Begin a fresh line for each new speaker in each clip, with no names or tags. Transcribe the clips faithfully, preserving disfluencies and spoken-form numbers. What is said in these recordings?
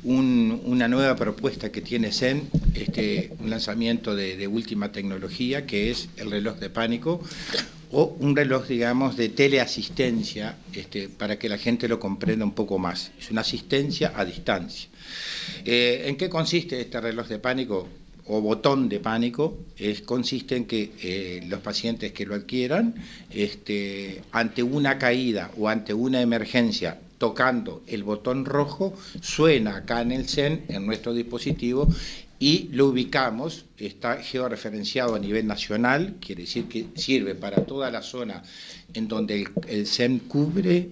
un, una nueva propuesta que tiene SEM, este, un lanzamiento de, de última tecnología, que es el reloj de pánico, o un reloj, digamos, de teleasistencia, este, para que la gente lo comprenda un poco más. Es una asistencia a distancia. Eh, ¿En qué consiste este reloj de pánico o botón de pánico? Es, consiste en que eh, los pacientes que lo adquieran, este, ante una caída o ante una emergencia, tocando el botón rojo, suena acá en el SEM, en nuestro dispositivo, y lo ubicamos, está georreferenciado a nivel nacional, quiere decir que sirve para toda la zona en donde el, el SEM cubre,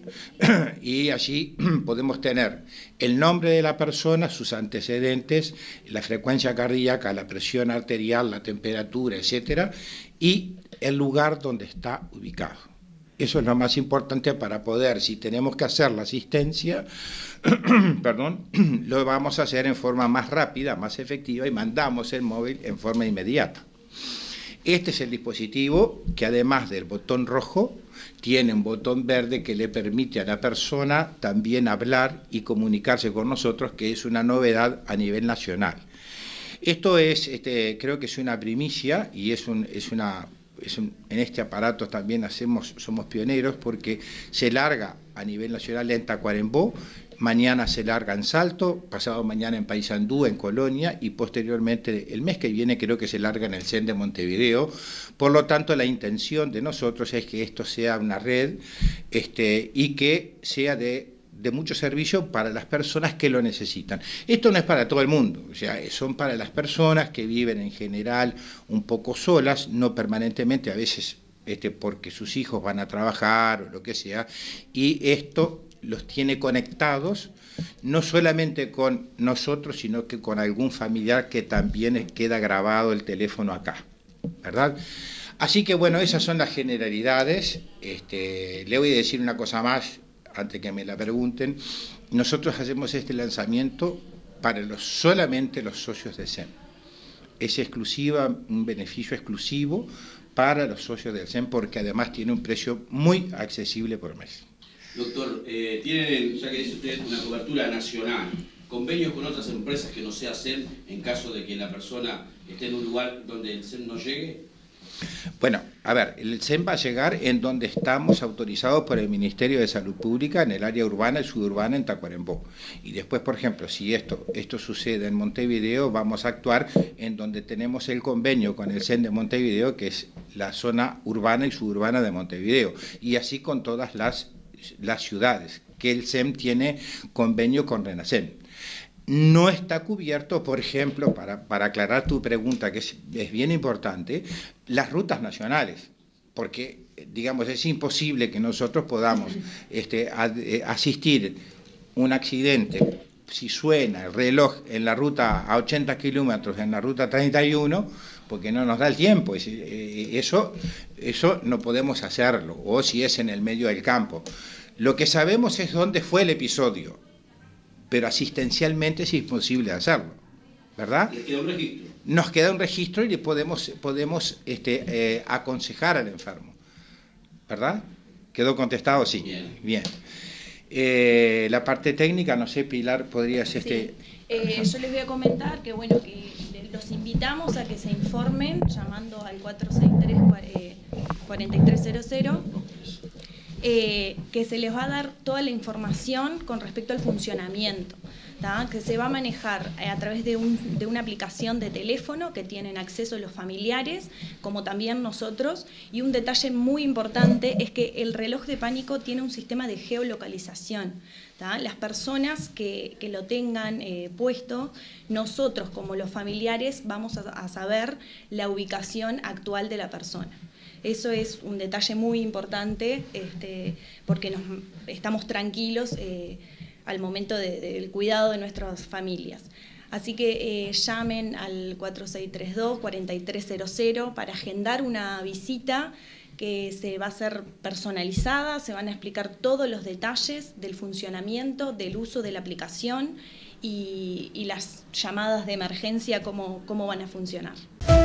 y allí podemos tener el nombre de la persona, sus antecedentes, la frecuencia cardíaca, la presión arterial, la temperatura, etcétera, y el lugar donde está ubicado. Eso es lo más importante para poder, si tenemos que hacer la asistencia, perdón, lo vamos a hacer en forma más rápida, más efectiva, y mandamos el móvil en forma inmediata. Este es el dispositivo que, además del botón rojo, tiene un botón verde que le permite a la persona también hablar y comunicarse con nosotros, que es una novedad a nivel nacional. Esto es, este, creo que es una primicia y es, un, es una... Es un, en este aparato también hacemos, somos pioneros, porque se larga a nivel nacional en Tacuarembó, mañana se larga en Salto, pasado mañana en Paysandú, en Colonia, y posteriormente el mes que viene creo que se larga en el SEM de Montevideo. Por lo tanto, la intención de nosotros es que esto sea una red este, y que sea de de mucho servicio para las personas que lo necesitan. Esto no es para todo el mundo, o sea, son para las personas que viven en general un poco solas, no permanentemente, a veces este, porque sus hijos van a trabajar o lo que sea, y esto los tiene conectados no solamente con nosotros, sino que con algún familiar que también queda grabado el teléfono acá, ¿verdad? Así que bueno, esas son las generalidades. Este, le voy a decir una cosa más, antes que me la pregunten. Nosotros hacemos este lanzamiento para los, solamente los socios de SEM. Es exclusiva, un beneficio exclusivo para los socios del SEM, porque además tiene un precio muy accesible por mes.
Doctor, eh, tienen, ya que dice usted, una cobertura nacional, convenios con otras empresas que no sea SEM en caso de que la persona esté en un lugar donde el SEM no llegue.
Bueno, a ver, el SEM va a llegar en donde estamos autorizados por el Ministerio de Salud Pública, en el área urbana y suburbana en Tacuarembó. Y después, por ejemplo, si esto, esto sucede en Montevideo, vamos a actuar en donde tenemos el convenio con el SEM de Montevideo, que es la zona urbana y suburbana de Montevideo, y así con todas las, las ciudades, que el SEM tiene convenio con RENASEM. No está cubierto, por ejemplo, para, para aclarar tu pregunta, que es, es bien importante, las rutas nacionales, porque, digamos, es imposible que nosotros podamos este, a, eh, asistir un accidente, si suena el reloj en la ruta a ochenta kilómetros, en la ruta treinta y uno, porque no nos da el tiempo, es, eh, eso, eso no podemos hacerlo, o si es en el medio del campo. Lo que sabemos es dónde fue el episodio, pero asistencialmente es imposible hacerlo, ¿verdad?
¿Les queda un registro?
Nos queda un registro y le podemos, podemos este, eh, aconsejar al enfermo, ¿verdad? ¿Quedó contestado? Sí.
Bien.
Bien. Eh, la parte técnica, no sé, Pilar, podrías...
Sí.
Este...
Eh, yo les voy a comentar que, bueno, que los invitamos a que se informen llamando al cuatro seis tres, cuatro tres cero cero. Eh, que se les va a dar toda la información con respecto al funcionamiento, ¿tá? Que se va a manejar a través de, un, de una aplicación de teléfono que tienen acceso los familiares, como también nosotros, y un detalle muy importante es que el reloj de pánico tiene un sistema de geolocalización, ¿tá? Las personas que, que lo tengan eh, puesto, nosotros como los familiares vamos a, a saber la ubicación actual de la persona. Eso es un detalle muy importante, este, porque nos, estamos tranquilos eh, al momento de, del cuidado de nuestras familias. Así que eh, llamen al cuatro seis tres dos, cuatro tres cero cero para agendar una visita que se va a hacer personalizada, se van a explicar todos los detalles del funcionamiento, del uso de la aplicación y, y las llamadas de emergencia, cómo, cómo van a funcionar.